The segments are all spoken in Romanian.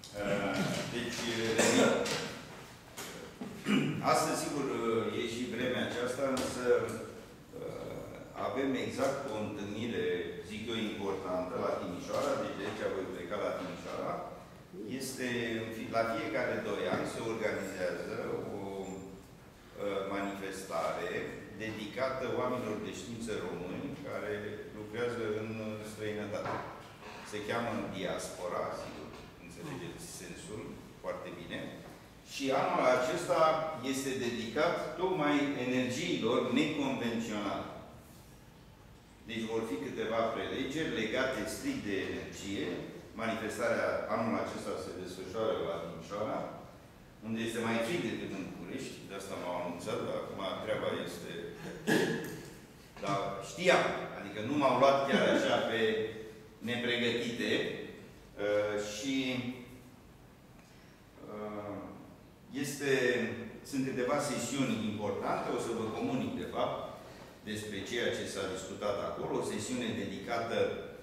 Deci, astăzi, sigur, e și vremea aceasta, însă avem exact o întâlnire, zic eu, importantă la Timișoara, deci de aici voi pleca la Timișoara. Este, la fiecare 2 ani se organizează o manifestare dedicată oamenilor de știință români care lucrează în străinătate. Se cheamă Diaspora, sigur, înțelegeți sensul, foarte bine. Și anul acesta este dedicat tocmai energiilor neconvenționale. Deci vor fi câteva prelegeri legate strict de energie. Manifestarea anul acesta se desfășoară la Timișoara, unde este mai frig decât în București. De asta m-au anunțat, dar acum treaba este... Dar știam, adică nu m-au luat chiar așa pe nepregătite și sunt câteva sesiuni importante, o să vă comunic de fapt despre ceea ce s-a discutat acolo, o sesiune dedicată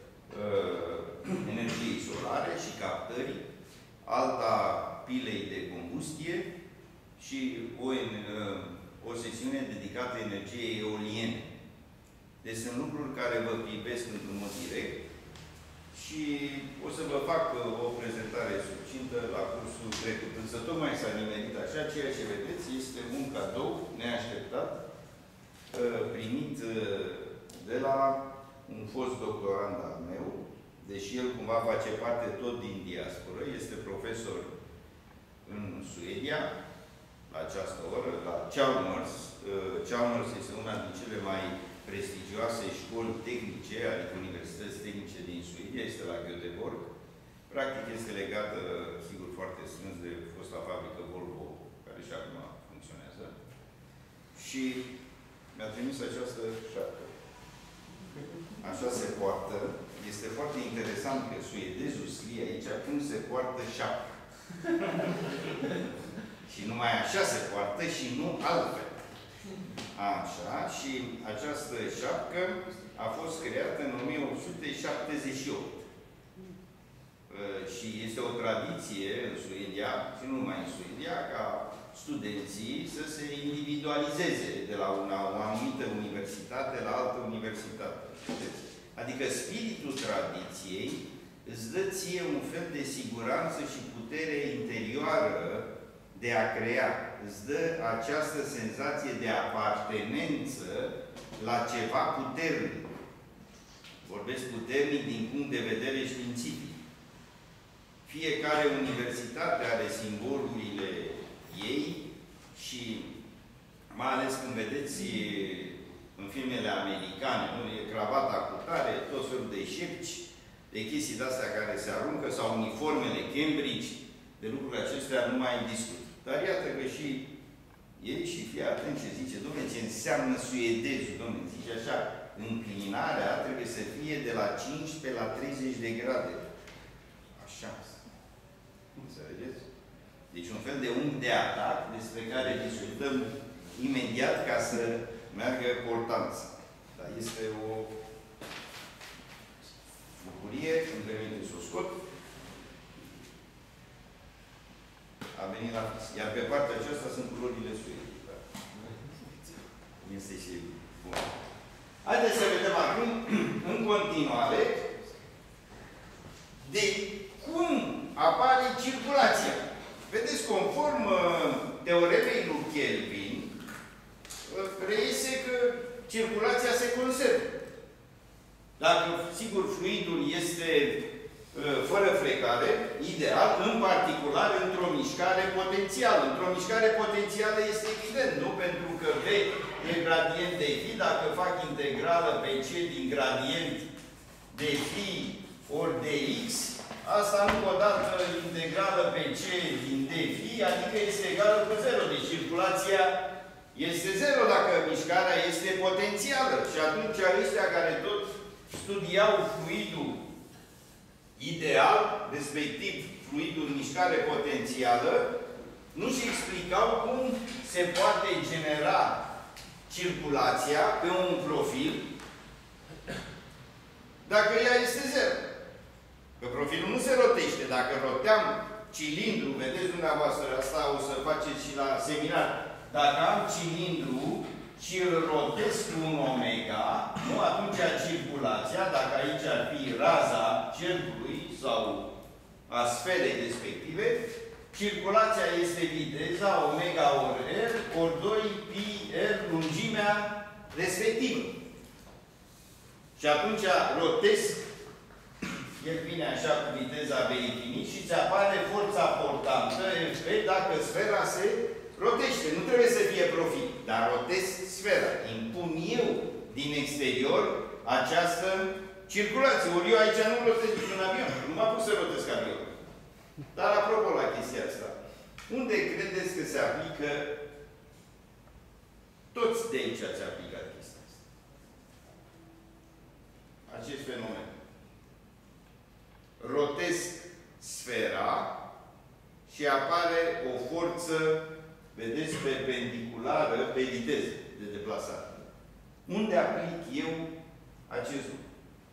energiei solare și captării, alta pilei de combustie și o sesiune dedicată energiei eoliene. Deci sunt lucruri care vă privesc într-un mod direct și o să vă fac o prezentare succintă la cursul trecut. Însă tocmai s-a nimerit așa, ceea ce vedeți este un cadou neașteptat primit de la un fost doctorand al meu, deși el cumva face parte tot din diasporă, este profesor în Suedia, la această oră, la Chalmers. Chalmers este una din cele mai prestigioase școli tehnice, adică universități tehnice din Suedia, este la Göteborg. Practic este legată, sigur, foarte strâns de fosta fabrică Volvo, care și acum funcționează. Și mi-a trimis această șapcă. Așa se poartă. Este foarte interesant că suedezul scrie aici cum se poartă șapcă. Și numai așa se poartă și nu altfel. Așa. Și această șapcă a fost creată în 1878. Și este o tradiție în Suedia, și nu numai în Suedia, ca studenții să se individualizeze de la o anumită universitate la altă universitate. Adică spiritul tradiției îți dă ție un fel de siguranță și putere interioară de a crea. Îți dă această senzație de apartenență la ceva puternic. Vorbesc puternic din punct de vedere științific. Fiecare universitate are simbolurile ei și mai ales când vedeți în filmele americane, nu? E cravata cu tare, tot felul de șepci, de chestii de-astea care se aruncă, sau uniformele Cambridge, de lucrurile acestea nu mai discut. Dar iată că și ei, și fii atent ce zice, dom'le, ce înseamnă suedezul, dom'le, zice așa, înclinarea trebuie să fie de la 15 la 30 de grade. Așa. Înțelegeți? Deci un fel de unghi de atac despre care discutăm imediat ca să meargă portanța. Dar este o bucurie, îmi permite să o scot. A venit la fix. Iar pe partea aceasta sunt culorile Suediei. Da? Este și bun. Haideți să vedem acum, în continuare, de cum apare circulația. Vedeți, conform teoremei lui Kelvin, reiese că circulația se conservă. Dacă, sigur, fluidul este fără frecare, ideal, în particular, într-o mișcare potențială. Într-o mișcare potențială este evident, nu? Pentru că V e gradient de phi, dacă fac integrală pe C din gradient de phi ori de x, asta încă o dată integrală pe C din d phi, adică este egală cu 0. Deci circulația este 0 dacă mișcarea este potențială. Și atunci ăștia care tot studiau fluidul ideal, respectiv fluidul în mișcare potențială, nu-și explicau cum se poate genera circulația pe un profil dacă ea este 0. Că profilul nu se rotește. Dacă roteam cilindru, vedeți dumneavoastră, asta o să faceți și la seminar. Dacă am cilindru și îl rotez cu un omega, nu atunci circulația, dacă aici ar fi raza cercului sau a sferei respective, circulația este viteza omega ori R ori 2 pi R lungimea respectivă. Și atunci rotez, el vine așa cu viteza V infinit și îți apare forța portantă F dacă sfera se rotește. Nu trebuie să fie profil, dar rotez sfera. Impun eu din exterior această circulație. Ori eu aici nu rotez un avion. Nu m-a pus să rotez avion. Dar apropo la chestia asta, unde credeți că se aplică, toți de aici ați aplicat chestia asta? Acest fenomen. Rotesc sfera și apare o forță, vedeți, perpendiculară pe viteză de deplasare. Unde aplic eu acest lucru?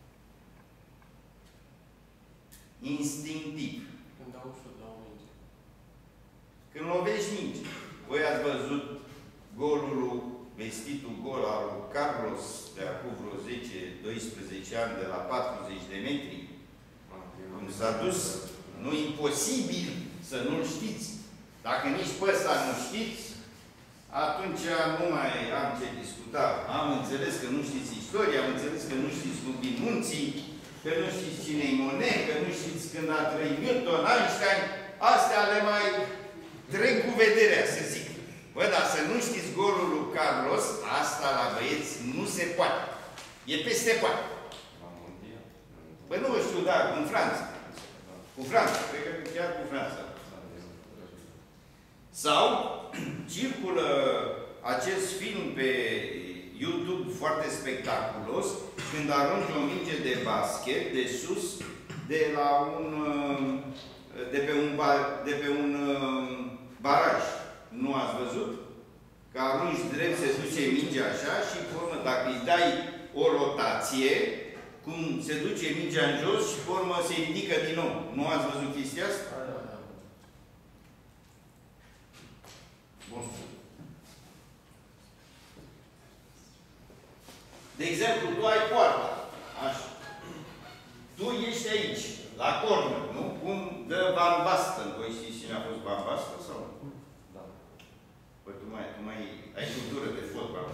Instinctiv. Când dau șut la o minge. Când lovești minge. Voi ați văzut golul, vestitul gol al lui Carlos de acum vreo 10-12 ani de la 40 de metri. Cum s-a dus, nu e imposibil să nu-l știți. Dacă nici pe ăsta nu știți, atunci nu mai am ce discuta. Am înțeles că nu știți istoria, am înțeles că nu știți cum vin munții, că nu știți cine-i Monet, că nu știți când a trăit Newton, Einstein. Astea le mai trec cu vederea, să zic. Bă, dar să nu știți golul lui Carlos, asta la băieți nu se poate. E peste poate. Păi nu știu, da, în Franța. Cu Franța, cred că chiar cu Franța. Sau circulă acest film pe YouTube foarte spectaculos, când arunci o minge de basket de sus, de pe un baraj. Nu ați văzut? Că arunci drept, se duce mingea așa și, pe urmă, dacă îi dai o rotație, cum se duce mingea în jos și, pe urmă, se ridică din nou. Nu ați văzut chestia asta? Bun. De exemplu, tu ai poarta. Așa. Tu ești aici, la corner, nu? Cum dă Van Basten. Voi știți cine a fost Van Basten sau? Da. Păi tu mai ai cultură de fotbal.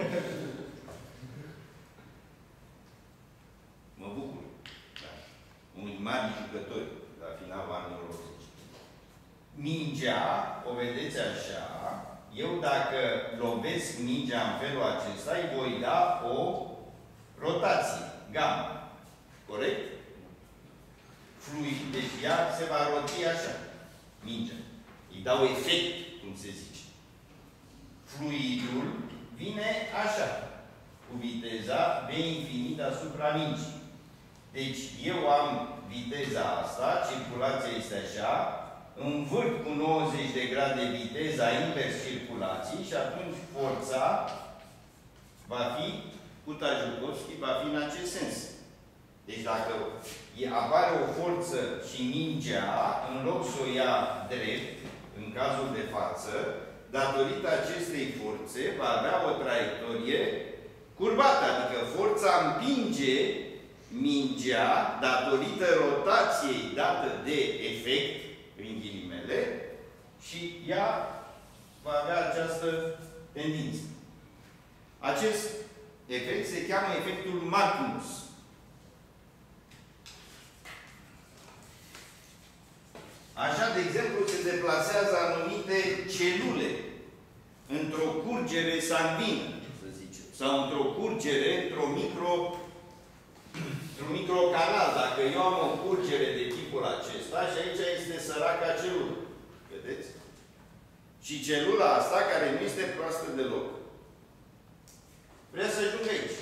Mă bucur. Da. Unii mari jucători la finalul anilor 80. Mingea, o vedeți așa, eu dacă lovesc mingea în felul acesta, îi voi da o rotație, gamma. Corect? Fluid, deci ea se va roti așa, mingea. Îi dau efect, cum se zice. Fluidul vine așa, cu viteza V infinit asupra mingii. Deci eu am viteza asta, circulația este așa, învârt cu 90 de grade viteza invers circulației și atunci forța va fi, cu Tajukovski, va fi în acest sens. Deci dacă apare o forță și mingea, în loc să o ia drept, în cazul de față, datorită acestei forțe, va avea o traiectorie curbată, adică forța împinge mingea, datorită rotației dată de efect, în ghilimele, și ea va avea această tendință. Acest efect se cheamă efectul Magnus. Așa, de exemplu, se deplasează anumite celule într-o curgere sanguină, să zicem, sau într-o curgere, într-un microcanal. Dacă eu am o curgere de tipul acesta, și aici este săraca celulă. Vedeți? Și celula asta, care nu este proastă deloc, vrea să ajungă aici.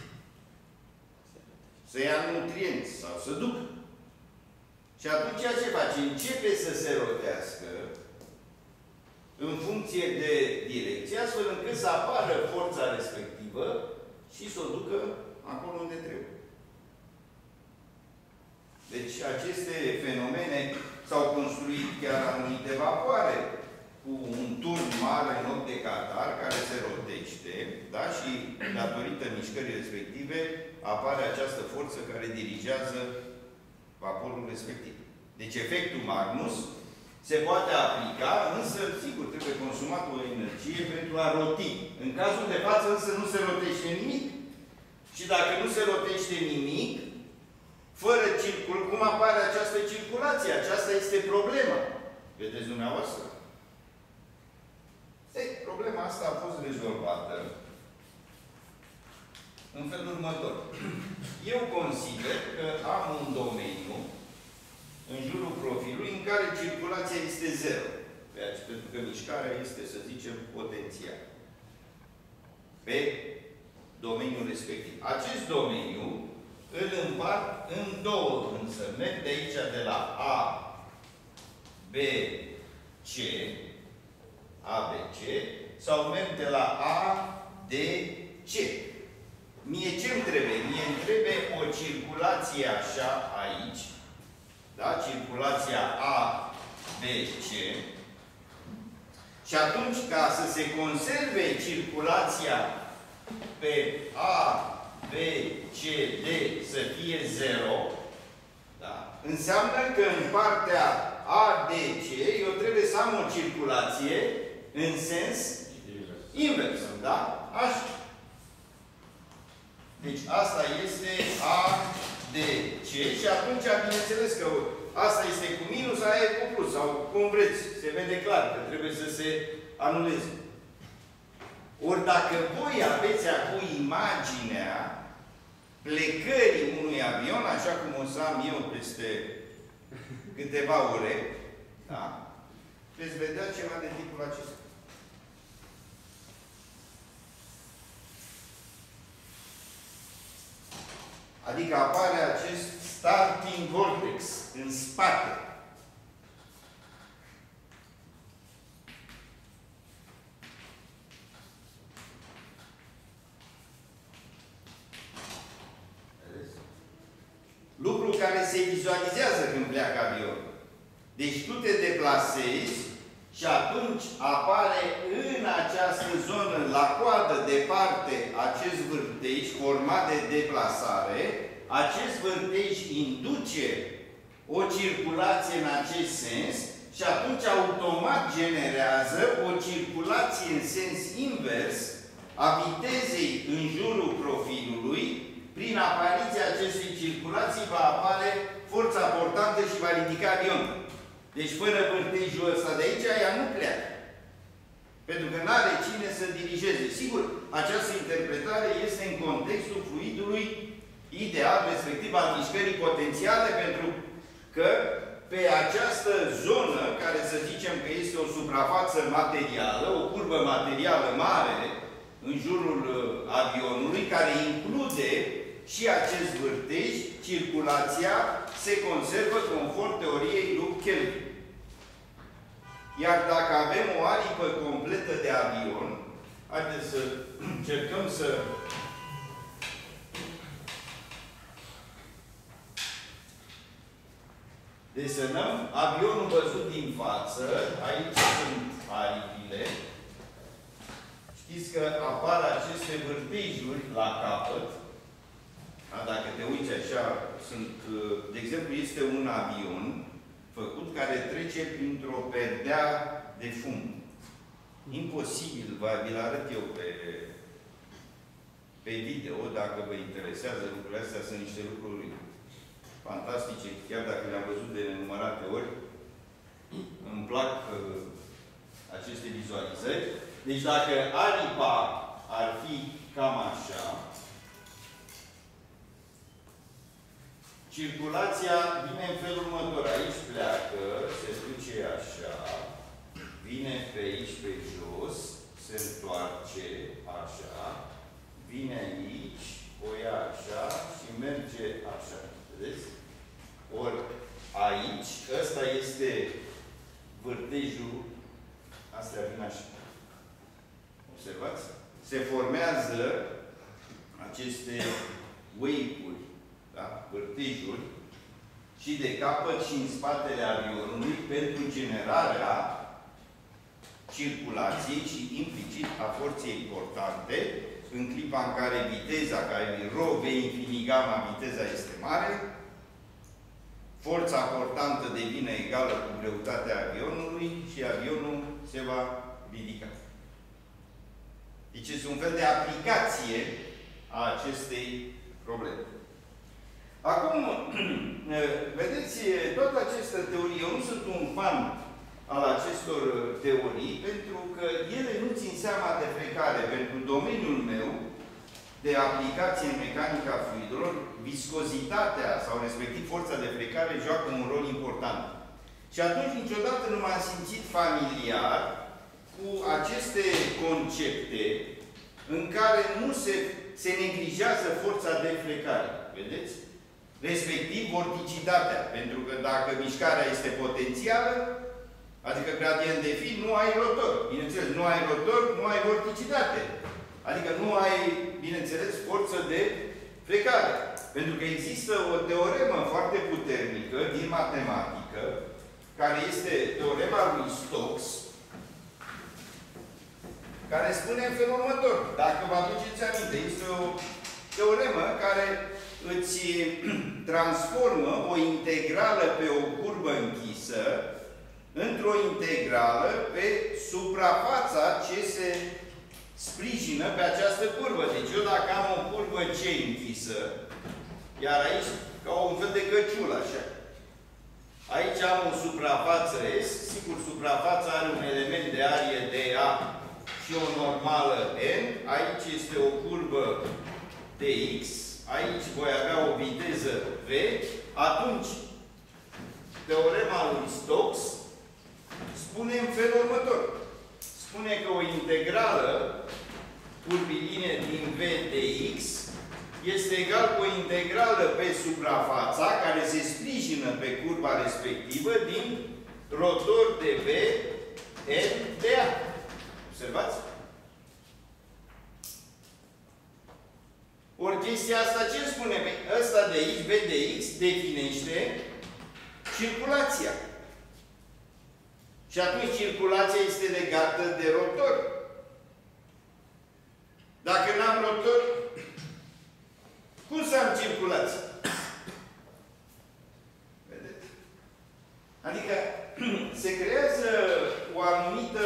Să ia nutrienți sau să ducă. Și atunci ce face? Începe să se rotească în funcție de direcție, astfel încât să apară forța respectivă și să o ducă acolo unde trebuie. Deci aceste fenomene s-au construit chiar anumite vapoare cu un turn mare în loc de catar, care se rotește, da? Și datorită mișcării respective apare această forță care dirigează vaporul respectiv. Deci efectul Magnus se poate aplica, însă, sigur, trebuie consumat o energie pentru a roti. În cazul de față, însă, nu se rotește nimic. Și dacă nu se rotește nimic, fără circul, cum apare această circulație? Aceasta este problema. Vedeți dumneavoastră? Ei, problema asta a fost rezolvată în felul următor. Eu consider că am un domeniu în jurul profilului în care circulația este zero. Pentru că mișcarea este, să zicem, potențial. Pe domeniul respectiv. Acest domeniu îl împart în două, însă. Merg de aici, de la A, B, C, A, B, C, sau merg de la A, D, C. Mie ce-mi trebuie? Mie îmi trebuie o circulație așa, aici, da? Circulația A, B, C. Și atunci, ca să se conserve circulația pe A, B, C, D să fie 0, da? Înseamnă că în partea A, D, C, eu trebuie să am o circulație în sens invers. Da? Așa. Deci asta este A, D, C și atunci, bineînțeles că asta este cu minus, aia e cu plus, sau cum vreți. Se vede clar că trebuie să se anuleze. Ori dacă voi aveți acum imaginea plecării unui avion, așa cum o să am eu peste câteva ore, da? Veți vedea ceva de tipul acesta. Adică apare acest starting vortex în spate. Lucru care se vizualizează când pleacă avionul. Deci tu te deplasezi și atunci apare în această zonă, la coadă, departe, acest vârtej format de deplasare. Acest vârtej induce o circulație în acest sens și atunci automat generează o circulație în sens invers a vitezei în jurul profilului. Prin apariția acestei circulații va apare forța portantă și va ridica avionul. Deci fără vârtejul ăsta de aici, ea nu pleacă. Pentru că nu are cine să dirigeze. Sigur, această interpretare este în contextul fluidului ideal, respectiv al mișcării potențiale, pentru că pe această zonă, care să zicem că este o suprafață materială, o curbă materială mare, în jurul avionului, care include și acest vârtej, circulația se conservă conform teoriei lui Kelvin. Iar dacă avem o aripă completă de avion, haideți să încercăm să desenăm avionul văzut din față. Aici sunt aripile. Știți că apar aceste vârtejuri la capăt. Da? Dacă te uiți așa, sunt, de exemplu, este un avion făcut care trece printr-o perdea de fum. Imposibil, vi-l arăt eu pe video, dacă vă interesează lucrurile astea, sunt niște lucruri fantastice, chiar dacă le-am văzut de nenumărate ori. Îmi plac aceste vizualizări. Deci dacă aripa ar fi cam așa, circulația vine în felul următor. Aici pleacă, se duce așa, vine pe aici pe jos, se întoarce așa, vine aici, o ia așa și merge așa. Vedeți? Ori aici, ăsta este vârtejul, astea vin așa. Observați? Se formează aceste wave-uri, da? Vârtejuri, și de capăt și în spatele avionului pentru generarea circulației și implicit a forței importante în clipa în care viteza care e rho v infini gamma, viteza este mare, forța portantă devine egală cu greutatea avionului și avionul se va ridica. Deci este un fel de aplicație a acestei probleme. Acum, vedeți, toată această teorie, eu nu sunt un fan al acestor teorii, pentru că ele nu țin seama de frecare. Pentru domeniul meu de aplicație în mecanica fluidelor, viscozitatea sau respectiv forța de frecare joacă un rol important. Și atunci niciodată nu m-am simțit familiar cu aceste concepte în care nu se neglijează forța de frecare. Vedeți? Respectiv vorticitatea. Pentru că dacă mișcarea este potențială, adică gradient de phi, nu ai rotor. Bineînțeles, nu ai rotor, nu ai vorticitate. Adică nu ai, bineînțeles, forță de frecare. Pentru că există o teoremă foarte puternică din matematică, care este teorema lui Stokes, care spune în felul următor. Dacă vă aduceți aminte, este o teoremă care îți transformă o integrală pe o curbă închisă într-o integrală pe suprafața ce se sprijină pe această curbă. Deci eu dacă am o curbă C închisă, iar aici, ca un fel de căciulă, așa. Aici am o suprafață S, sigur, suprafața are un element de arie dA și o normală N, aici este o curbă dx, aici voi avea o viteză V, atunci teorema lui Stokes spune în felul următor. Spune că o integrală curvilină din V dx este egal cu o integrală pe suprafața care se sprijină pe curba respectivă din rotor de V N dA. Observați? Ori chestia asta ce spune? Ăsta de aici, V de X, definește circulația. Și atunci circulația este legată de rotor. Dacă n-am rotor, cum să am circulație? Vedeți? Adică se creează o anumită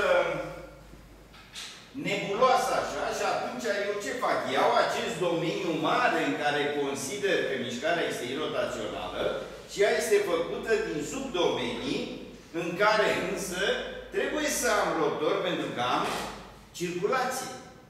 nebuloasă așa și atunci eu ce fac? Iau acest domeniu mare în care consider că mișcarea este irotațională și ea este făcută din subdomenii în care însă trebuie să am rotor pentru că am circulație.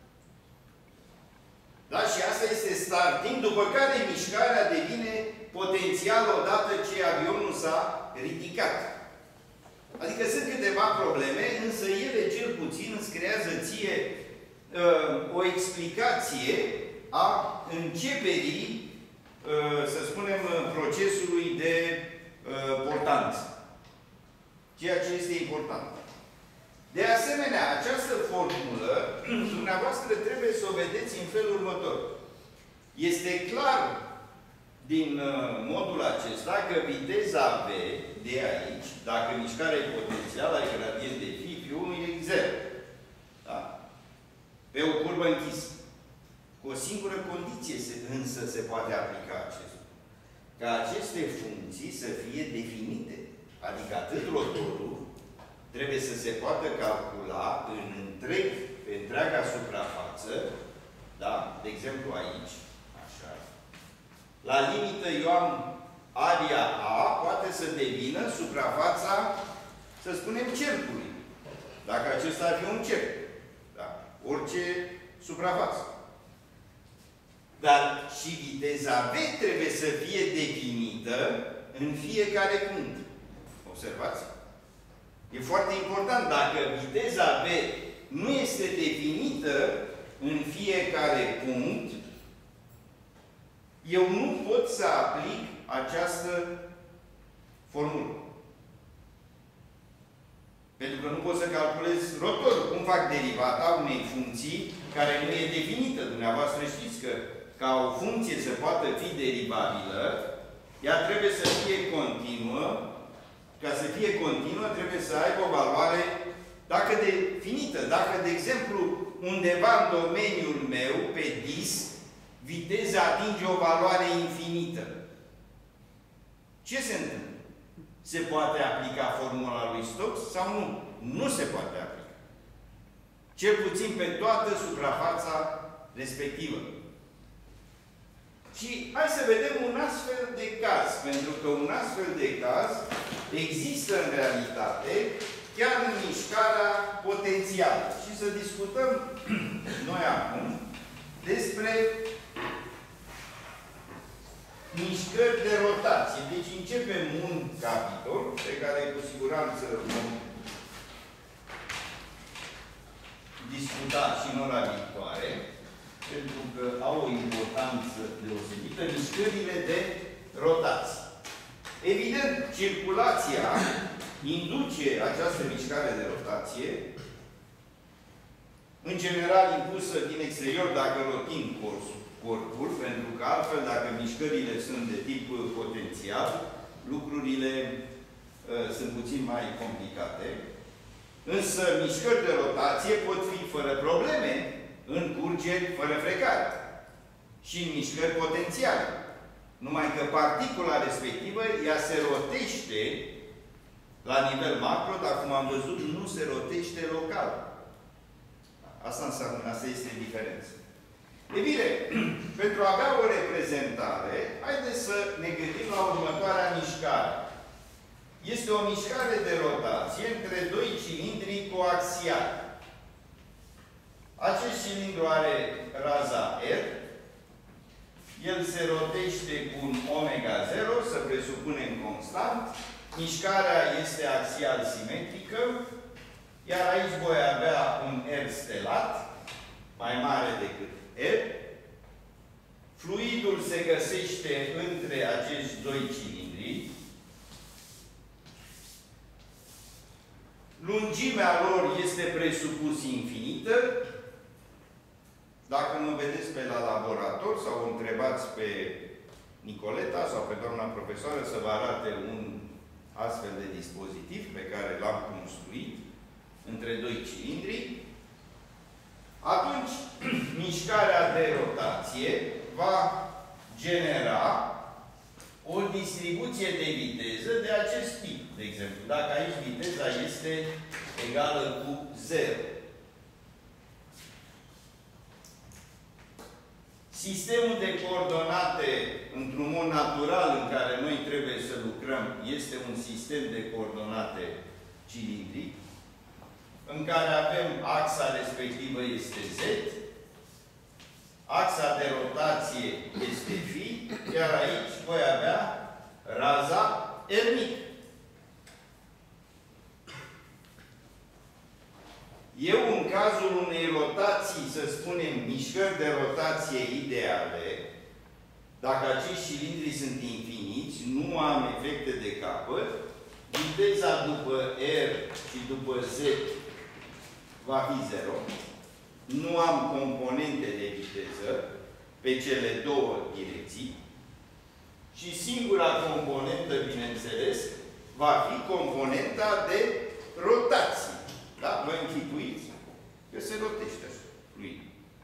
Da? Și asta este starting, după care mișcarea devine potențială odată ce avionul s-a ridicat. Adică sunt câteva probleme, însă ele cel puțin îți creează ție o explicație a începerii, să spunem, procesului de portanță. Ceea ce este important. De asemenea, această formulă, dumneavoastră trebuie să o vedeți în felul următor. Este clar din modul acesta că viteza V de aici, dacă mișcarea e potențială, ai gradient de phi, P1 e 0. Da? Pe o curbă închisă. Cu o singură condiție însă se poate aplica acest lucru. Ca aceste funcții să fie definite. Adică atât rotorul trebuie să se poată calcula în întreg, pe întreaga suprafață, da? De exemplu aici, așa. La limită eu am aria A, poate să devină suprafața, să spunem, cercului. Dacă acesta ar fi un cerc. Da? Orice suprafață. Dar și viteza V trebuie să fie definită în fiecare punct. Observați? E foarte important. Dacă viteza V nu este definită în fiecare punct, eu nu pot să aplic această formulă. Pentru că nu pot să calculez rotorul. Cum fac derivata unei funcții care nu e definită? Dumneavoastră știți că ca o funcție să poată fi derivabilă, Ea trebuie să fie continuă. Ca să fie continuă, trebuie să aibă o valoare, dacă definită. Dacă, de exemplu, undeva în domeniul meu, pe disc, viteza atinge o valoare infinită. Ce se întâmplă? Se poate aplica formula lui Stokes sau nu? Nu se poate aplica. Cel puțin pe toată suprafața respectivă. Și hai să vedem un astfel de caz. Pentru că un astfel de caz există în realitate chiar în mișcarea potențială. Și să discutăm noi acum despre mișcări de rotație. Deci începem un capitol pe care cu siguranță vom discuta și în ora viitoare, pentru că au o importanță deosebită, mișcările de rotație. Evident, circulația induce această mișcare de rotație, în general impusă din exterior dacă rotim corpul, pentru că altfel, dacă mișcările sunt de tip potențial, lucrurile sunt puțin mai complicate. Însă, mișcări de rotație pot fi fără probleme în curgeri fără frecare și în mișcări potențiale. Numai că particula respectivă, ea se rotește la nivel macro, dar cum am văzut, nu se rotește local. Asta înseamnă, asta este diferența. E bine, pentru a avea o reprezentare, haideți să ne gândim la următoarea mișcare. Este o mișcare de rotație între doi cilindri coaxiali. Acest cilindru are raza R. El se rotește cu un omega 0, să presupunem constant. Mișcarea este axial simetrică. Iar aici voi avea un R stelat, mai mare decât R. Fluidul se găsește între acești doi cilindri. Lungimea lor este presupus infinită. Dacă mă vedeți pe la laborator sau o întrebați pe Nicoleta sau pe doamna profesoară să vă arate un astfel de dispozitiv pe care l-am construit între doi cilindri, atunci mișcarea de rotație va genera o distribuție de viteză de acest tip. De exemplu, dacă aici viteza este egală cu 0. Sistemul de coordonate, într-un mod natural în care noi trebuie să lucrăm, este un sistem de coordonate cilindric, în care avem axa respectivă este Z, axa de rotație este Φ, iar aici voi avea raza R mic. Eu, în cazul unei rotații, să spunem, mișcări de rotație ideale, dacă acești cilindri sunt infiniți, nu am efecte de capăt, viteza după R și după Z va fi 0. Nu am componente de viteză pe cele două direcții și singura componentă, bineînțeles, va fi componenta de rotație. Da? Vă închipuiți că se rotește fluid.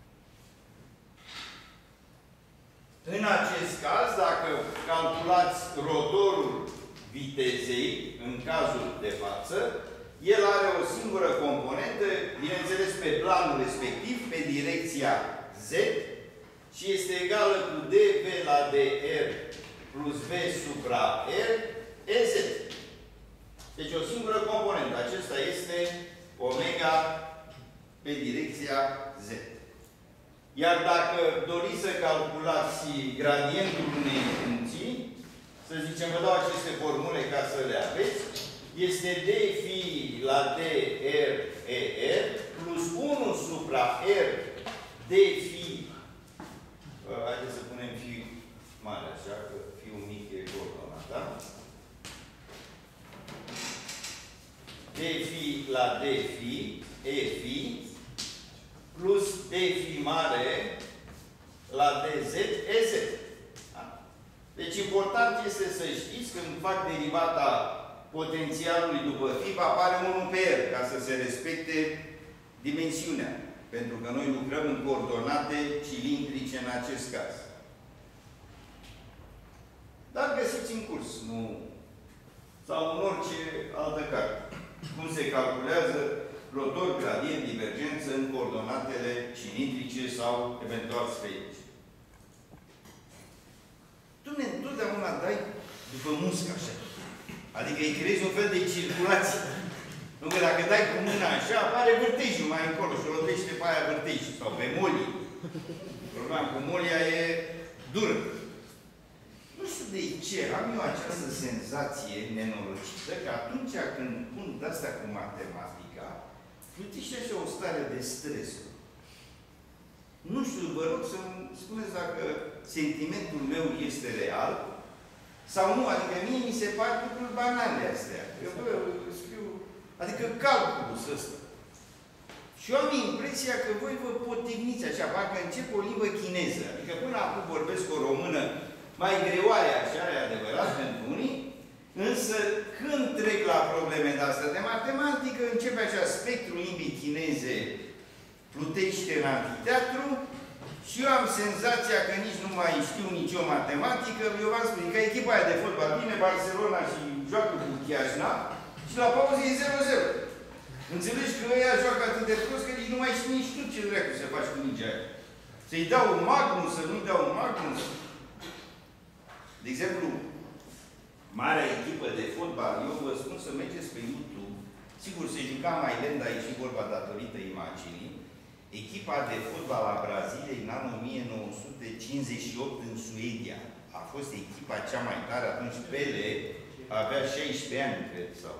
În acest caz, dacă calculați rotorul vitezei, în cazul de față, el are o singură componentă, bineînțeles, pe planul respectiv, pe direcția Z, și este egală cu dV la dr plus V supra R, EZ. Deci o singură componentă. Acesta este omega pe direcția Z. Iar dacă doriți să calculați gradientul unei funcții, să zicem, vă dau aceste formule ca să le aveți, este dφ la dr ER plus 1 supra R dφ, haideți să punem φ mare, așa, că φ-ul mic e coordonat, da? dφ la dφ, Eφ, plus dφ mare la dz, EZ. Da? Deci important este să știți, când fac derivata potențialului după FIB, apare 1 pe R, ca să se respecte dimensiunea. Pentru că noi lucrăm în coordonate cilindrice în acest caz. Dar găsiți în curs, nu... sau în orice altă carte. Cum se calculează rotor, gradient, divergență în coordonatele cilindrice sau eventual sferice. Tu întotdeauna dai după muscă așa. Adică îi creezi un fel de circulație. Nu că dacă dai cu mâna așa, apare vârtejul mai încolo și o lovește pe aia vârtejul. Sau pe molie. Problema cu molia e dură. Nu știu de ce am eu această senzație nenorocită că atunci când pun de-astea cu matematica, plătește așa o stare de stres. Nu știu, vă rog să-mi spuneți dacă sentimentul meu este real sau nu. Adică mie mi se par lucruri banale astea. Eu scriu, adică calculul ăsta. Și eu am impresia că voi vă potigniți așa, parcă încep o limbă chineză. Adică până acum vorbesc o română mai greoare, așa, e adevărat pentru unii, însă când trec la probleme de-astea de matematică, începe așa spectrul limbii chineze plutește în anfiteatru și eu am senzația că nici nu mai știu nicio matematică. Eu v-am spus că echipa aia de fotbal vine Barcelona și joacă cu Chiajna și la pauză e 0-0. Înțelegi că ăia joacă atât de prost că nici nu mai știu nici tu ce dracu să faci cu mingea aia. Să-i dau un magnum, să nu-i dau un magnum. De exemplu, marea echipă de fotbal, eu vă spun să mergeți pe YouTube. Sigur, se juca mai lent, dar e și vorba datorită imaginii. Echipa de fotbal a Braziliei în anul 1958 în Suedia. A fost echipa cea mai tare. Atunci Pele avea 16 ani, cred, sau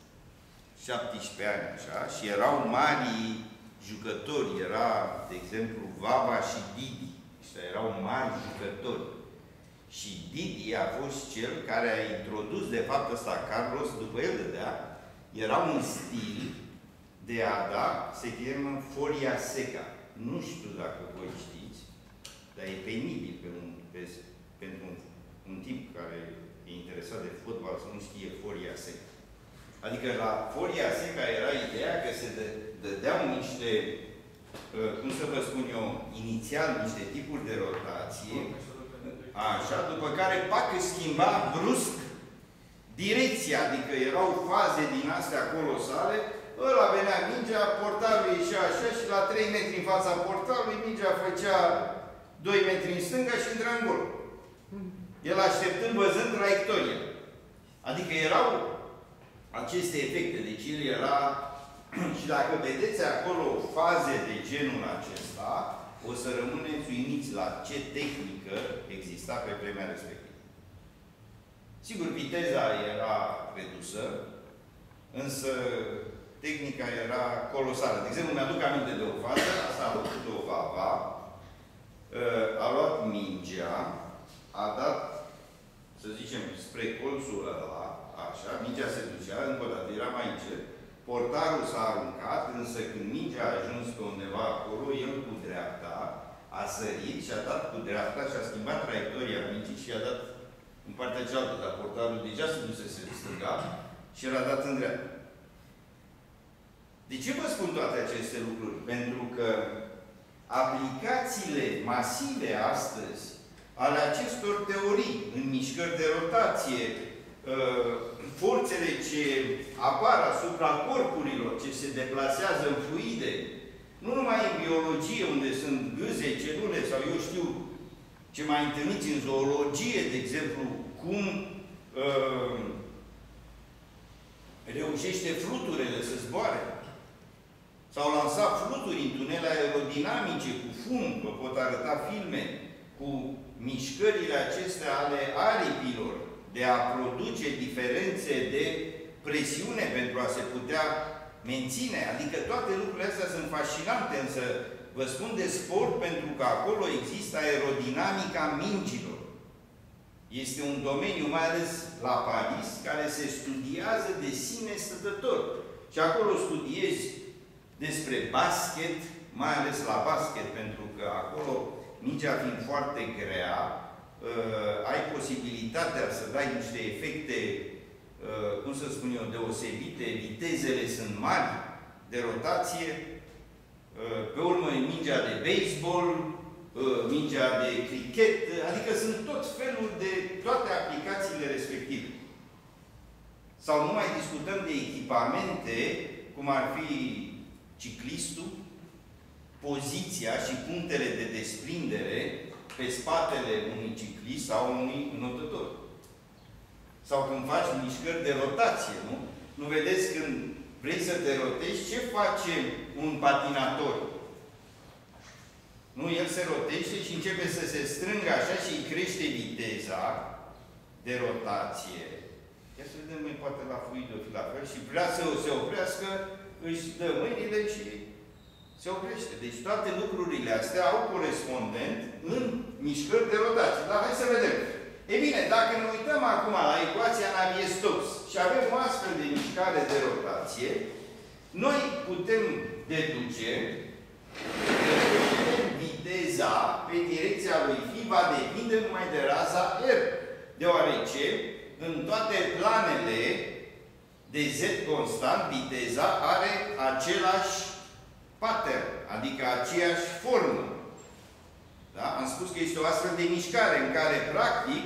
17 ani, așa, și erau mari jucători. Era, de exemplu, Vava și Didi. Ăștia erau mari jucători. Și Didi a fost cel care a introdus, de fapt, ăsta Carlos, după el dădea, era un stil de a da, se cheamă folia seca. Nu știu dacă voi știți, dar e penibil pentru un tip care e interesat de fotbal să nu știe folia seca. Adică la folia seca era ideea că se dădeau niște, cum să vă spun eu, inițial niște tipuri de rotație, așa, după care pac își schimba brusc direcția, adică erau faze din astea colosale, ăla venea mingea, portarul ieșea așa și la 3 metri în fața portarului, mingea făcea 2 metri în stânga și intra în gol. El așteptând, văzând traiectoria. Adică erau aceste efecte, deci el era, și dacă vedeți acolo faze de genul acesta, o să rămâneți uimiți la ce tehnică exista pe vremea respectivă. Sigur, viteza era redusă, însă tehnica era colosală. De exemplu, mi-aduc aminte de o fază, asta a făcut-o Vava, a luat mingea, a dat, să zicem, spre colțul ăla, așa, mingea se ducea, încă o dată, era mai încet, portarul s-a aruncat, însă când mingea a ajuns pe undeva acolo, el cu dreapta a sărit și a dat cu dreapta și a schimbat traiectoria mingii și a dat în partea cealaltă, dar portarul deja se dusese în stânga și el a dat în dreapta. De ce vă spun toate aceste lucruri? Pentru că aplicațiile masive astăzi ale acestor teorii în mișcări de rotație, forțele ce apar asupra corpurilor, ce se deplasează în fluide, nu numai în biologie, unde sunt gâze, celule, sau eu știu ce mai întâlniți în zoologie, de exemplu, cum reușește fluturele să zboare. S-au lansat fluturi în tunele aerodinamice cu fum, vă pot arăta filme, cu mișcările acestea ale aripilor, de a produce diferențe de presiune pentru a se putea menține. Adică toate lucrurile astea sunt fascinante, însă vă spun de sport pentru că acolo există aerodinamica mingilor. Este un domeniu, mai ales la Paris, care se studiază de sine stătător. Și acolo studiezi despre basket, mai ales la basket, pentru că acolo, mingea fiind foarte grea, ai posibilitatea să dai niște efecte, cum să spun eu, deosebite, vitezele sunt mari de rotație, pe urmă e mingea de baseball, mingea de cricket, adică sunt tot felul de toate aplicațiile respective. Sau nu mai discutăm de echipamente, cum ar fi ciclistul, poziția și punctele de desprindere pe spatele unui ciclist sau unui înotător. Sau când faci mișcări de rotație, nu? Nu vedeți când vrei să te rotezi, ce face un patinator? Nu, el se rotește și începe să se strângă așa și îi crește viteza de rotație. Ia să vedem, noi poate la fluid o fi la fel și vrea să se oprească, își dă mâinile și se oprește. Deci toate lucrurile astea au corespondent în mișcări de rotație. Dar hai să vedem. E bine, dacă ne uităm acum la ecuația Navier-Stokes și avem o astfel de mișcare de rotație, noi putem deduce că viteza pe direcția lui phi va depinde numai de raza R, deoarece în toate planele de Z constant, viteza are același pattern, adică aceeași formă. Da? Am spus că este o astfel de mișcare în care, practic,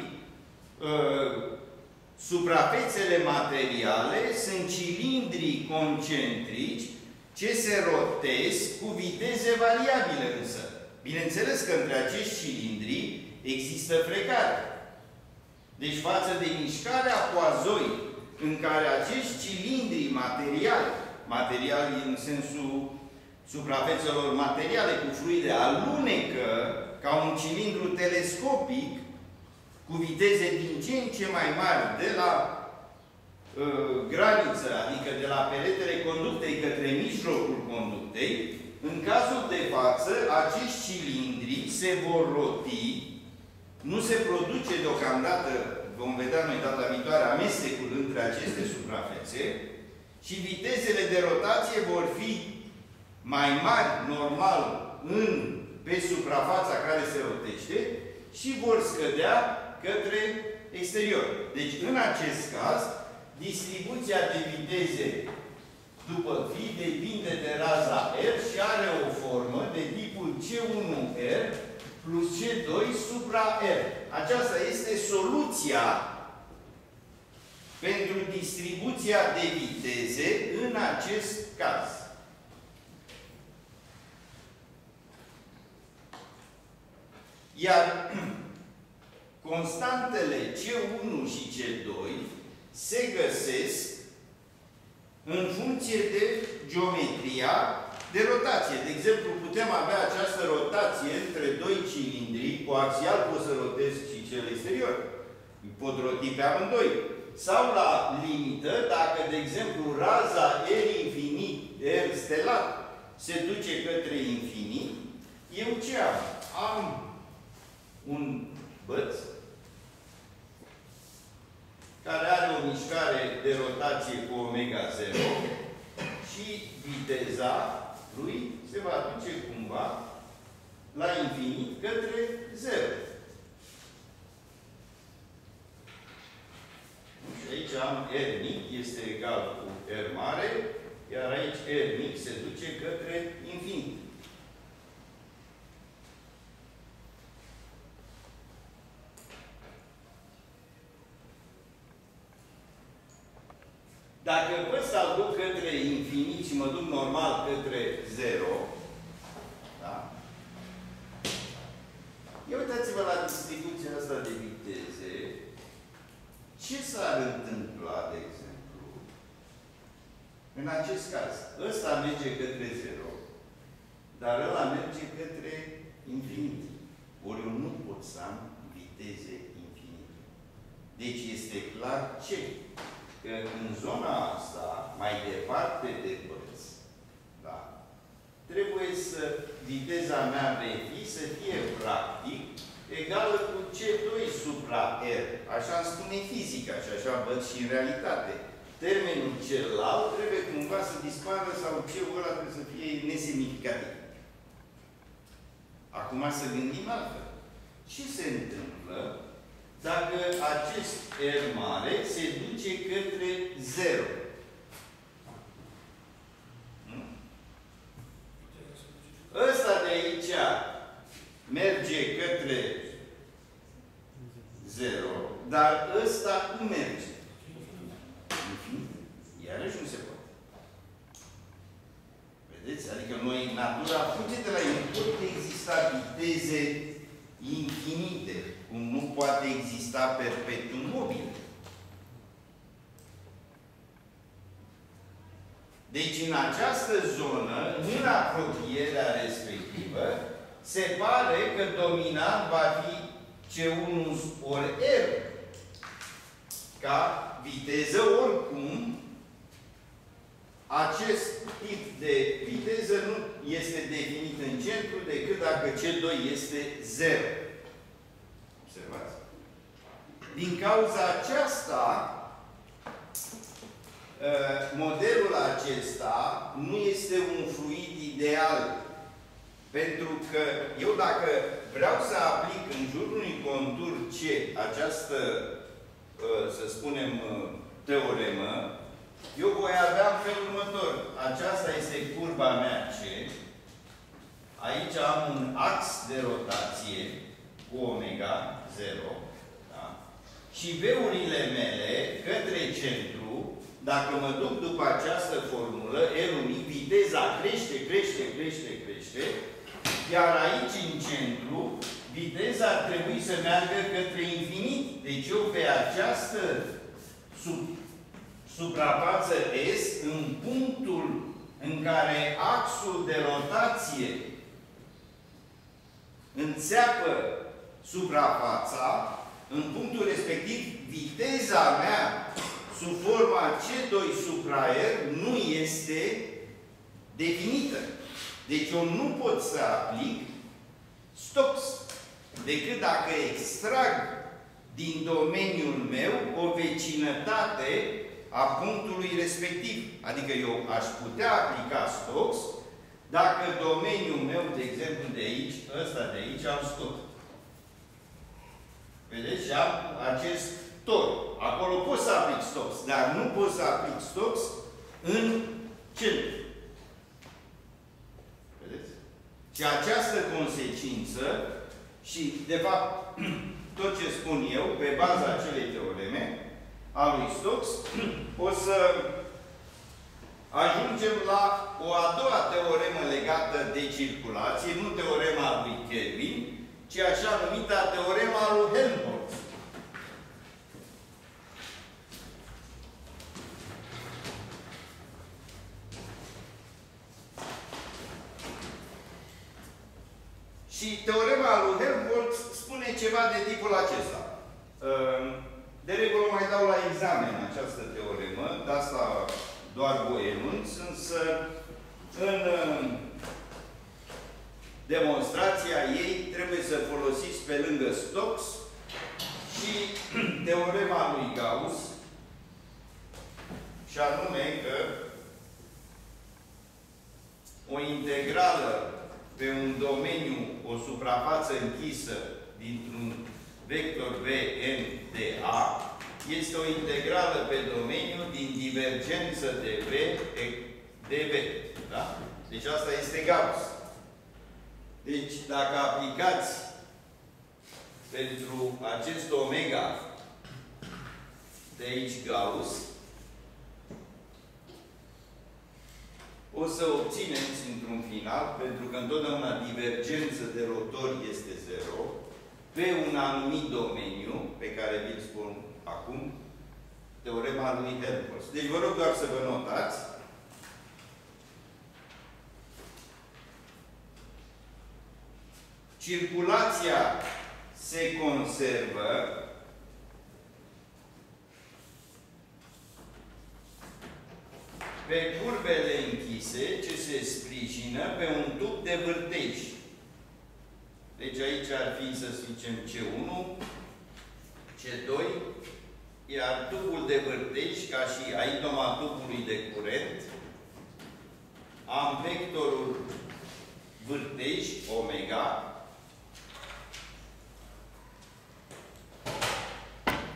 suprafețele materiale sunt cilindrii concentrici ce se rotesc cu viteze variabile însă. Bineînțeles că între acești cilindri există frecare. Deci față de mișcarea poazoi, în care acești cilindri materiali în sensul suprafețelor materiale cu fluide, alunecă ca un cilindru telescopic cu viteze din ce în ce mai mari de la graniță, adică de la peretele conductei către mijlocul conductei, în cazul de față, acești cilindri se vor roti, nu se produce deocamdată, vom vedea noi data viitoare, amestecul între aceste suprafețe și vitezele de rotație vor fi mai mari, normal, pe suprafața care se rotește și vor scădea către exterior. Deci, în acest caz, distribuția de viteze după phi depinde de raza R și are o formă de tipul C1R plus C2 supra R. Aceasta este soluția pentru distribuția de viteze în acest caz. Iar constantele C1 și C2 se găsesc în funcție de geometria de rotație. De exemplu, putem avea această rotație între doi cilindri, coaxial pot să rotez și cel exterior. Îi pot roti pe amândoi. Sau la limită, dacă, de exemplu, raza R infinit, R stelat, se duce către infinit, eu ce am? Am un băț care are o mișcare de rotație cu omega 0 și viteza lui se va duce cumva la infinit către 0. Și aici am R mic, este egal cu R mare, iar aici R mic se duce către infinit. Dacă vă să-l duc către infinit și mă duc normal către 0, da? Ia uitați-vă la distribuția asta de viteze. Ce s-ar întâmpla, de exemplu, în acest caz? Ăsta merge către 0, dar ăla merge către infinit. Ori eu nu pot să am viteze infinite. Deci este clar ce? Că în zona asta, mai departe de băț, da, trebuie să viteza mea VF să fie practic egală cu C2 supra R. Așa îmi spune fizica și așa văd și în realitate. Termenul celălalt trebuie cumva să dispară sau C-ul ăla trebuie să fie nesemnificativ. Acum să gândim altfel. Ce se întâmplă dacă acest R mare se duce către 0. Ăsta de aici merge către 0, dar ăsta cum merge? Iarăși nu se poate. Vedeți? Adică noi, natura fuge de la el. Nu pot exista viteze infinite, cum nu poate exista perpetuum mobile. Deci, în această zonă, în apropierea respectivă, se pare că dominant va fi C1 ori R. Ca viteză, oricum, acest tip de viteză nu este definit în centru decât dacă C2 este 0. Observați? Din cauza aceasta, modelul acesta nu este un fluid ideal. Pentru că eu dacă vreau să aplic în jurul unui contur C această, să spunem, teoremă, eu voi avea în felul următor. Aceasta este curba mea C. Aici am un ax de rotație cu omega 0. Da? Și V-urile mele către centru, dacă mă duc după această formulă, R-ul mic, viteza crește, crește, crește, crește, iar aici, în centru, viteza ar trebui să meargă către infinit. Deci eu pe această suprafață S, în punctul în care axul de rotație înțeapă suprafața, în punctul respectiv, viteza mea sub forma C2 supra R nu este definită. Deci eu nu pot să aplic Stokes decât dacă extrag din domeniul meu o vecinătate a punctului respectiv. Adică eu aș putea aplica Stokes dacă domeniul meu, de exemplu, de aici, ăsta de aici, am scot. Vedeți? Și am acest tor. Acolo pot să aplic Stokes, dar nu pot să aplic Stokes în centru. Vedeți? Și această consecință și, de fapt, tot ce spun eu, pe baza acelei teoreme a lui Stokes, o să ajungem la o a doua teoremă legată de circulație, nu teorema lui Kelvin, ci așa numită teorema lui Helmholtz. Și teorema lui Helmholtz spune ceva de tipul acesta. De regulă mai dau la examen această teoremă, de asta doar vă enunț, însă în demonstrația ei trebuie să folosiți pe lângă Stokes și teorema lui Gauss, și anume că o integrală pe un domeniu, o suprafață închisă dintr-un vector Vn de A, este o integrală pe domeniu din divergență de V dV. Da? Deci asta este Gauss. Deci, dacă aplicați pentru acest omega de aici Gauss, o să obțineți într-un final, pentru că întotdeauna divergență de rotor este 0, pe un anumit domeniu, pe care vi-l spun acum, teorema lui Helmholtz. Deci vă rog doar să vă notați. Circulația se conservă pe curbele închise ce se sprijină pe un tub de vârtej. Deci aici ar fi, să zicem, C1, C2, iar tubul de vârtej, ca și aitoma tubului de curent, am vectorul vârtej, omega,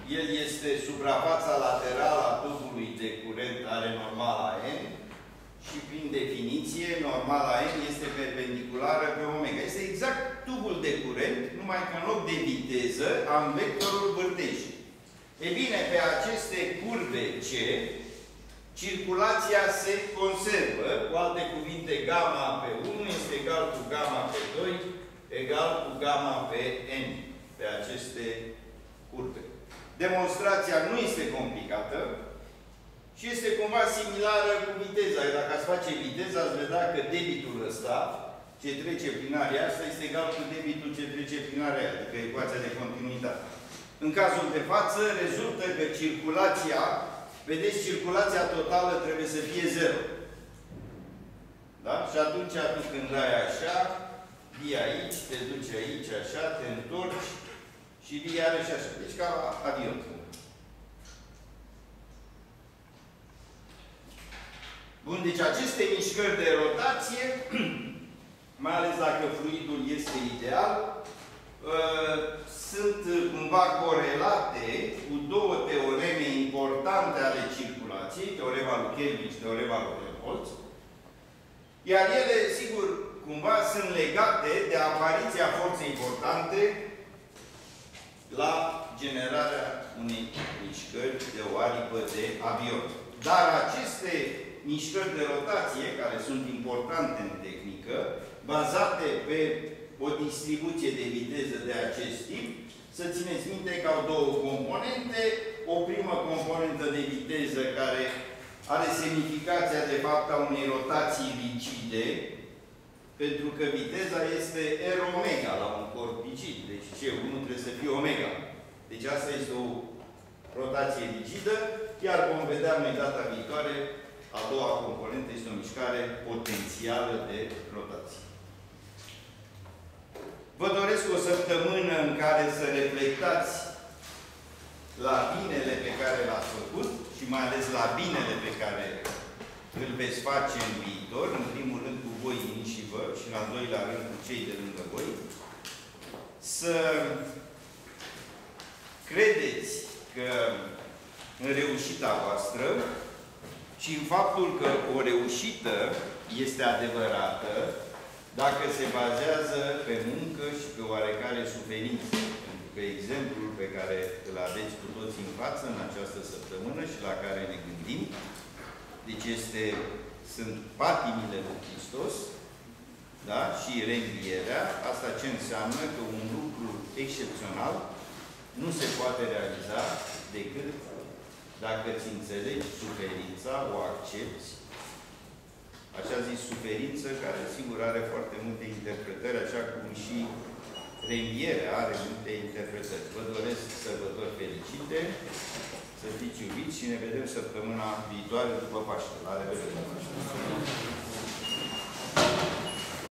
El este suprafața laterală a tubului de curent, are normala N și prin definiție normala N este perpendiculară pe omega. Este exact tubul de curent, numai că în loc de viteză am vectorul vârtejii. E bine, pe aceste curbe C, circulația se conservă, cu alte cuvinte, gamma pe 1 este egal cu gamma pe 2 egal cu gamma pe N, pe aceste curbe. Demonstrația nu este complicată și este cumva similară cu viteza. Dacă ați face viteza, ați vedea că debitul ăsta, ce trece prin area asta, este egal cu debitul ce trece prin area aia, adică ecuația de continuitate. În cazul de față, rezultă că circulația, vedeți, circulația totală trebuie să fie 0. Da? Și atunci, când ai așa, vii aici, te duci aici, așa, te întorci și vii iarăși așa. Deci ca la avion. Bun, deci aceste mișcări de rotație, mai ales dacă fluidul este ideal, sunt cumva corelate cu două teoreme importante ale circulației, teorema lui Kelvin și teorema lui Helmholtz, iar ele, sigur, cumva sunt legate de apariția forței importante la generarea unei mișcări de o aripă de avion. Dar aceste mișcări de rotație, care sunt importante în tehnică, bazate pe o distribuție de viteză de acest tip, să țineți minte că au două componente. O primă componentă de viteză care are semnificația de fapt a unei rotații rigide, pentru că viteza este R omega la un corp rigid. Deci C1 trebuie să fie omega. Deci asta este o rotație rigidă, iar vom vedea noi data viitoare, a doua componentă este o mișcare potențială de rotație. Vă doresc o săptămână în care să reflectați la binele pe care l-ați făcut și mai ales la binele pe care îl veți face în viitor, în primul rând cu voi înși vă și în al doilea rând cu cei de lângă voi. Să credeți că în reușita voastră și în faptul că o reușită este adevărată dacă se bazează pe muncă și pe oarecare suferință. Pentru că exemplul pe care îl aveți cu toți în față în această săptămână și la care ne gândim, deci sunt patimile lui Hristos, da? Și reînvierea, asta ce înseamnă că un lucru excepțional nu se poate realiza decât dacă îți înțelegi suferința, o accepti, așa zis suferință, care sigur are foarte multe interpretări, așa cum și reînvierea are multe interpretări. Vă doresc sărbători fericite, să fiți iubiți și ne vedem săptămâna viitoare după Paște. La revedere!